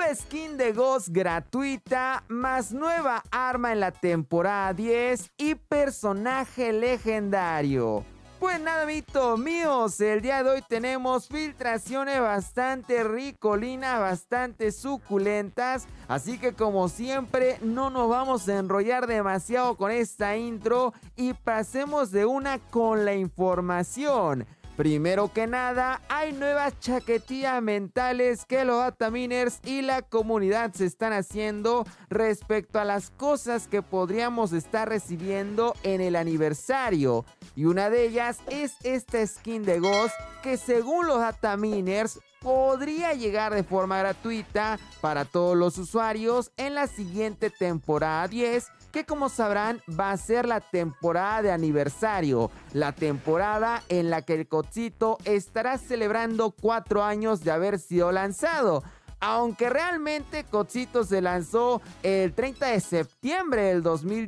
Nueva skin de Ghost gratuita, más nueva arma en la temporada 10 y personaje legendario. Pues nada, amiguitos míos, el día de hoy tenemos filtraciones bastante ricolinas, bastante suculentas. Así que como siempre, no nos vamos a enrollar demasiado con esta intro y pasemos de una con la información. Primero que nada, hay nuevas chaquetillas mentales que los dataminers y la comunidad se están haciendo respecto a las cosas que podríamos estar recibiendo en el aniversario. Y una de ellas es esta skin de Ghost que según los dataminers podría llegar de forma gratuita para todos los usuarios en la siguiente temporada 10, que como sabrán va a ser la temporada de aniversario, la temporada en la que el Godzito estará celebrando 4 años de haber sido lanzado. Aunque realmente Godzito se lanzó el 30 de septiembre del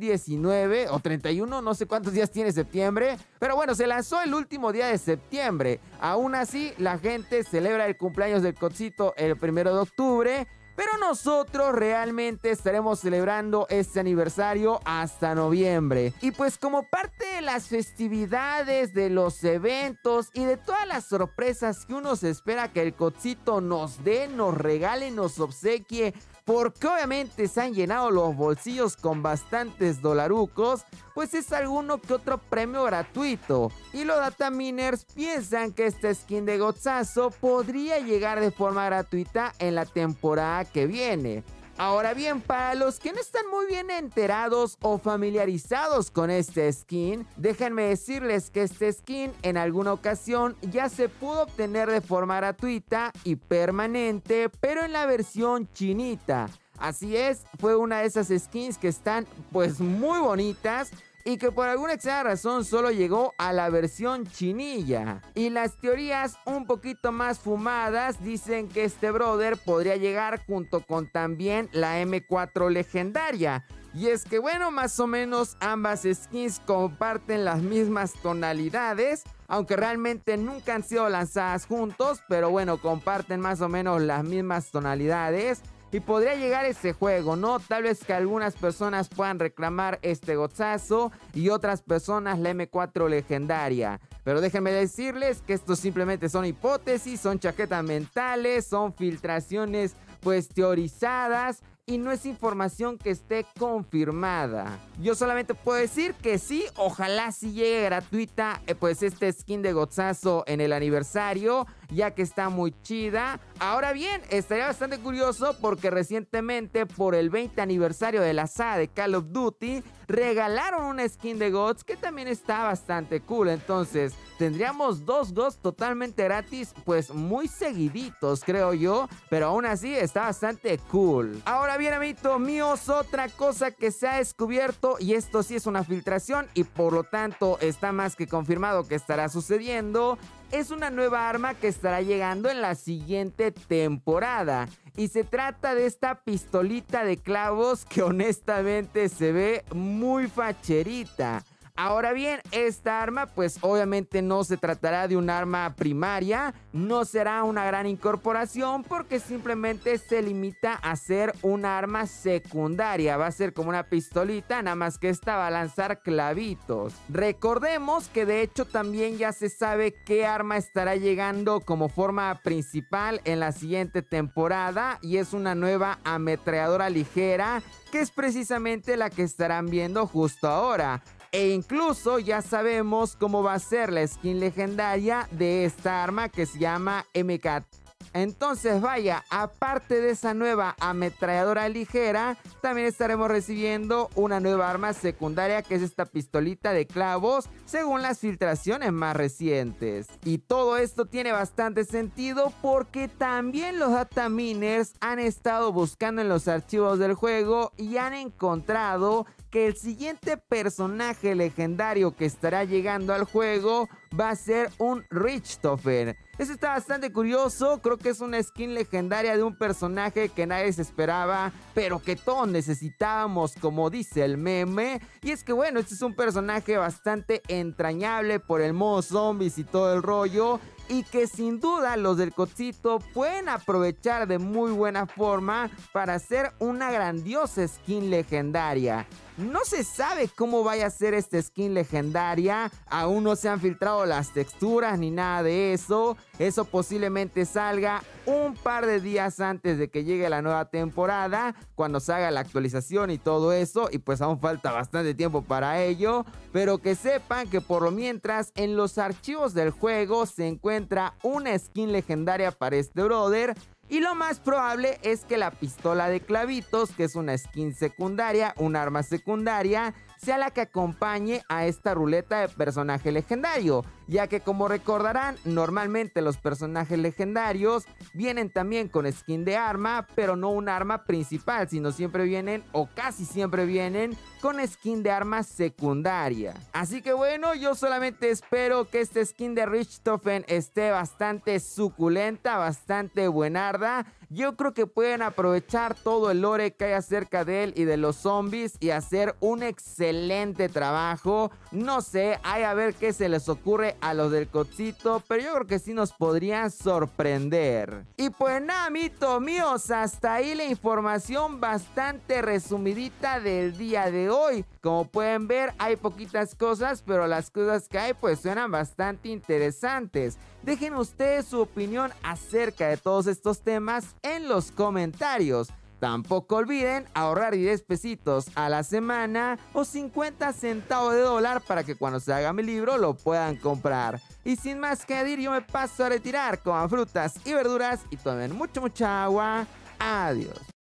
2019, o 31, no sé cuántos días tiene septiembre, pero bueno, se lanzó el último día de septiembre. Aún así, la gente celebra el cumpleaños del Godzito el 1 de octubre, pero nosotros realmente estaremos celebrando este aniversario hasta noviembre. Y pues como parte de las festividades, de los eventos y de todas las sorpresas que uno se espera que el Godzito nos dé, nos regale, nos obsequie, porque obviamente se han llenado los bolsillos con bastantes dolarucos, pues es alguno que otro premio gratuito. Y los dataminers piensan que esta skin de Gozazo podría llegar de forma gratuita en la temporada que viene. Ahora bien, para los que no están muy bien enterados o familiarizados con este skin, déjenme decirles que este skin en alguna ocasión ya se pudo obtener de forma gratuita y permanente, pero en la versión chinita. Así es, fue una de esas skins que están pues muy bonitas y que por alguna extraña razón solo llegó a la versión chinilla. Y las teorías un poquito más fumadas dicen que este brother podría llegar junto con también la M4 legendaria. Y es que bueno, más o menos ambas skins comparten las mismas tonalidades, aunque realmente nunca han sido lanzadas juntos, pero bueno, comparten más o menos las mismas tonalidades. Y podría llegar ese juego, ¿no? Tal vez que algunas personas puedan reclamar este Gozazo y otras personas la M4 legendaria. Pero déjenme decirles que estos simplemente son hipótesis, son chaquetas mentales, son filtraciones pues teorizadas y no es información que esté confirmada. Yo solamente puedo decir que sí, ojalá sí llegue gratuita pues este skin de Gozazo en el aniversario, ya que está muy chida. Ahora bien, estaría bastante curioso porque recientemente por el 20 aniversario de la saga de Call of Duty regalaron una skin de Gods que también está bastante cool. Entonces tendríamos dos Gods totalmente gratis, pues muy seguiditos creo yo, pero aún así está bastante cool. Ahora bien, amiguitos míos, otra cosa que se ha descubierto, y esto sí es una filtración y por lo tanto está más que confirmado que estará sucediendo, es una nueva arma que estará llegando en la siguiente temporada. Y se trata de esta pistolita de clavos que honestamente se ve muy facherita. Ahora bien, esta arma pues obviamente no se tratará de un arma primaria, no será una gran incorporación porque simplemente se limita a ser una arma secundaria, va a ser como una pistolita, nada más que esta va a lanzar clavitos. Recordemos que de hecho también ya se sabe qué arma estará llegando como forma principal en la siguiente temporada y es una nueva ametralladora ligera que es precisamente la que estarán viendo justo ahora. E incluso ya sabemos cómo va a ser la skin legendaria de esta arma que se llama MK. Entonces vaya, aparte de esa nueva ametralladora ligera, también estaremos recibiendo una nueva arma secundaria que es esta pistolita de clavos, según las filtraciones más recientes. Y todo esto tiene bastante sentido porque también los dataminers han estado buscando en los archivos del juego y han encontrado que el siguiente personaje legendario que estará llegando al juego va a ser un Richthofen. Eso está bastante curioso, creo que es una skin legendaria de un personaje que nadie se esperaba, pero que todos necesitábamos, como dice el meme. Y es que bueno, este es un personaje bastante entrañable por el modo zombies y todo el rollo, y que sin duda los del Cocito pueden aprovechar de muy buena forma para hacer una grandiosa skin legendaria. No se sabe cómo vaya a ser esta skin legendaria, aún no se han filtrado las texturas ni nada de eso. Eso posiblemente salga un par de días antes de que llegue la nueva temporada, cuando se haga la actualización y todo eso, y pues aún falta bastante tiempo para ello. Pero que sepan que por lo mientras en los archivos del juego se encuentra una skin legendaria para este brother. Y lo más probable es que la pistola de clavitos, que es una skin secundaria, un arma secundaria, sea la que acompañe a esta ruleta de personaje legendario, ya que como recordarán, normalmente los personajes legendarios vienen también con skin de arma, pero no un arma principal, sino siempre vienen, o casi siempre vienen, con skin de arma secundaria. Así que bueno, yo solamente espero que esta skin de Richthofen esté bastante suculenta, bastante buenarda. Yo creo que pueden aprovechar todo el lore que hay acerca de él y de los zombies y hacer un excelente trabajo. No sé, hay a ver qué se les ocurre a los del Cocito, pero yo creo que sí nos podrían sorprender. Y pues nada, mitos míos, hasta ahí la información bastante resumidita del día de hoy. Como pueden ver, hay poquitas cosas, pero las cosas que hay pues suenan bastante interesantes. Dejen ustedes su opinión acerca de todos estos temas en los comentarios. Tampoco olviden ahorrar 10 pesitos a la semana o 50 centavos de dólar para que cuando se haga mi libro lo puedan comprar. Y sin más que decir, yo me paso a retirar. Coman frutas y verduras y tomen mucha agua. Adiós.